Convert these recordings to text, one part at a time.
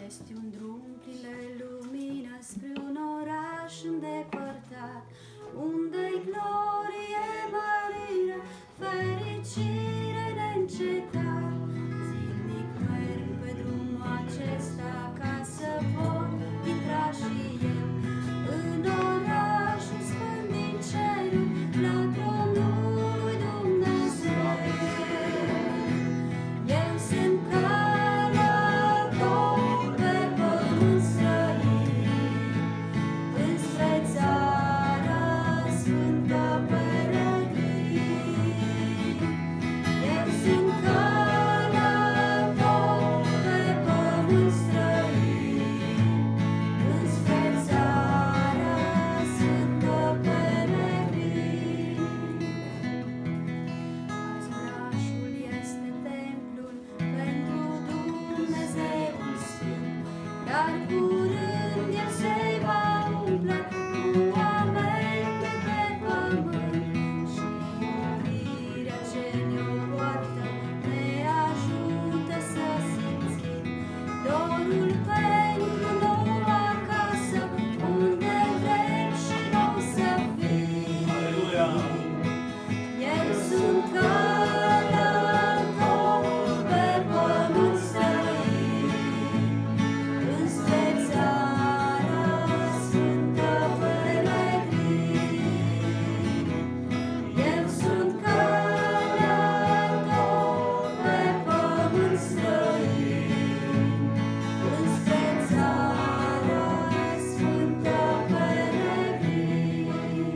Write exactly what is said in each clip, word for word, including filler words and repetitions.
Este un drum plin de lumină spre un oraș îndepărtat, unde-i glorie, mărire, fericire neîncetat. Zilnic merg pe drumul acesta ca să pot intra și eu în orașul sfânt din cerul, la tronul lui Dumnezeu. Eu sunt călător pe pământ străin, înspre țara sfântă peregrin. Eu sunt călător pe pământ străin, înspre țara sfântă peregrin. Azi orașul este templul pentru Dumnezeul Sfânt, dar curând el se va umple cu oameni de pe pământ. Și iubirea ce ne-o poartă ne ajută să simțim dorul pentru noua casă, unde vrem și noi să fim. Eu sunt călător pe pământ străin, înspre țara sfântă peregrin. Eu sunt călător pe pământ străin, înspre țara sfântă peregrin.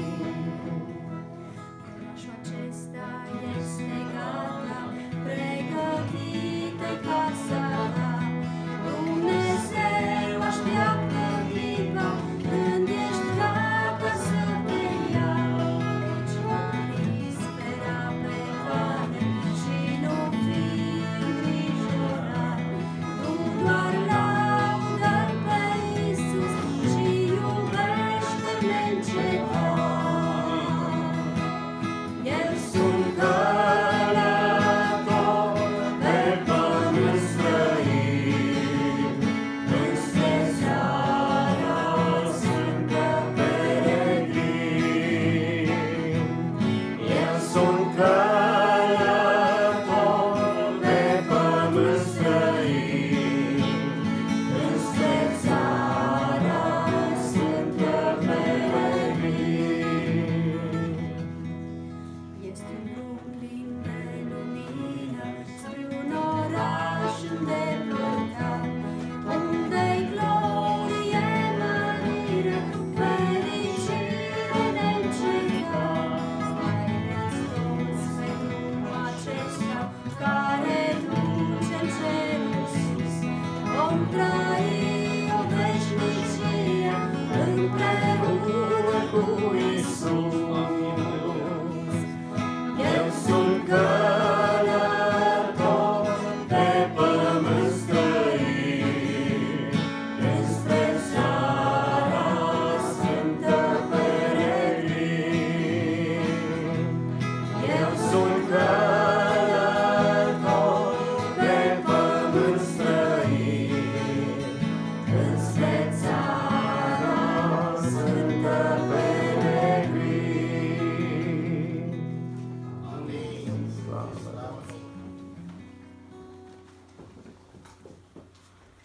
Orașul acesta este gata, pregătită-i casa ta. Dumnezeu așteaptă clipa când ești gata să te ia. Deci nu spera pe cale și nu fi îngrijorat. Tu doar laudă-L pe Iisus și iubește-L neîncetat. Eu sunt călător pe pământ străin, înspre țara sfântă peregrin. Eu sunt călător pe pământ străin, înspre țara sfântă peregrin. Este un drum plin de lumină spre un oraș îndepărtat, unde-i glorie, mărire, fericire neîncetat. Haideți toți pe drumul acesta care duce în cerul sus, vom trăi o veșnicie împreună.